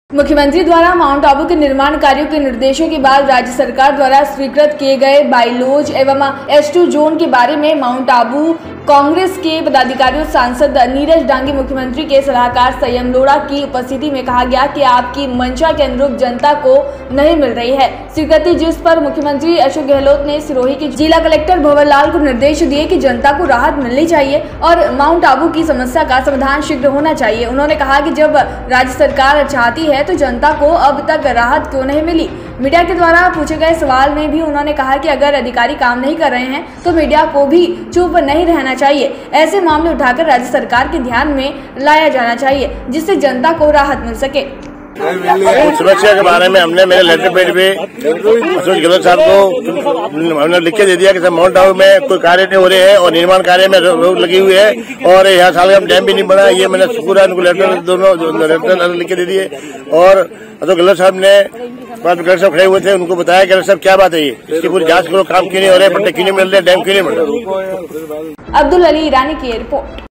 मुख्यमंत्री द्वारा माउंट आबू के निर्माण कार्यों के निर्देशों के बाद राज्य सरकार द्वारा स्वीकृत किए गए बाइलॉज एवं S2 जोन के बारे में माउंट आबू कांग्रेस के पदाधिकारियों सांसद नीरज डांगी मुख्यमंत्री के सलाहकार संयम लोढ़ा की उपस्थिति में कहा गया कि आपकी मंशा के अनुरूप जनता को नहीं मिल रही है स्वीकृति, जिस पर मुख्यमंत्री अशोक गहलोत ने सिरोही के जिला कलेक्टर भंवरलाल को निर्देश दिए कि जनता को राहत मिलनी चाहिए और माउंट आबू की समस्या का समाधान शीघ्र होना चाहिए। उन्होंने कहा कि जब राज्य सरकार चाहती है तो जनता को अब तक राहत क्यों नहीं मिली। मीडिया के द्वारा पूछे गए सवाल में भी उन्होंने कहा कि अगर अधिकारी काम नहीं कर रहे हैं तो मीडिया को भी चुप नहीं रहना चाहिए। ऐसे मामले उठाकर राज्य सरकार के ध्यान में लाया जाना चाहिए जिससे जनता को राहत मिल सके। सुरक्षा के बारे में हमने मेरे लेटर पेड पे अशोक गहलोत साहब को हमने लिख के दे दिया कि सर माउंट आबू में कोई कार्य नहीं हो रहे हैं और निर्माण कार्य में रोक लगी हुई है और यहाँ साल का डैम भी नहीं बना। ये मैंने पूरा उनको लेटर दोनों लेटर लिख के दे दिए और अशोक गहलोत साहब ने कलेक्टर साहब खड़े हुए थे, उनको बताया कि साहब क्या बात है ये, इसकी पूरी जांच करो, काम क्यों नहीं हो रहे, पट्टे क्यों नहीं मिल रहे, डैम क्यों नहीं बन रहे। अब्दुल अली ईरानी की रिपोर्ट।